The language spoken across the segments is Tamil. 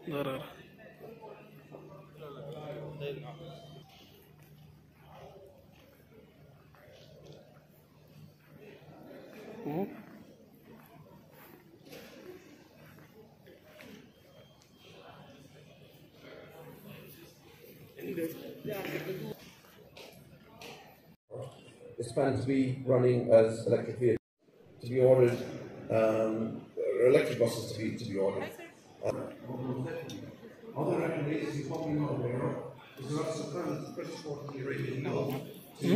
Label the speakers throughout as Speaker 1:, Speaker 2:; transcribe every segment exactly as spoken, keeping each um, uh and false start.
Speaker 1: வர வர ம்
Speaker 2: It's planned to be running as electric vehicles to be ordered, um, electric buses to be to be ordered. Um, other recommendations you're probably not aware of is there are some plans the British Port of the Arabian Gulf to.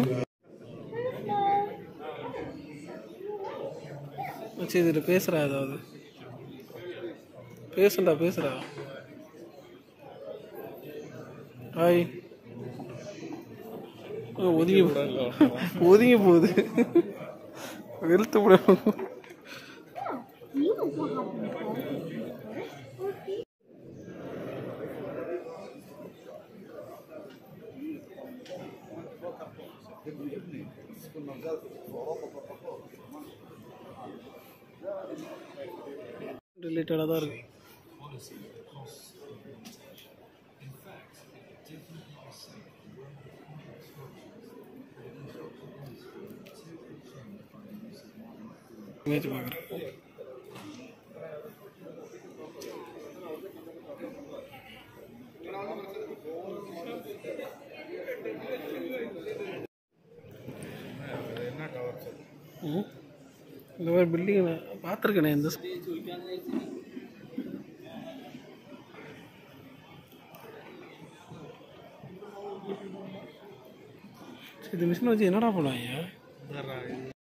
Speaker 1: வச்சு இதில் பேசுகிறா ஏதாவது பேசுண்டா பேசுகிறா ஹாய் ஒதுங்கி ஒதுங்கி போகுது வெளுத்து முடியும் ரிலேட்டடாக தான் இருக்கு. இமேஜ் பார்க்குறேன். இந்த மாதிரி பில்டிங் பார்த்துருக்கேனே இந்த இது மிஷினை வச்சு என்னடா பண்ணுவாங்க?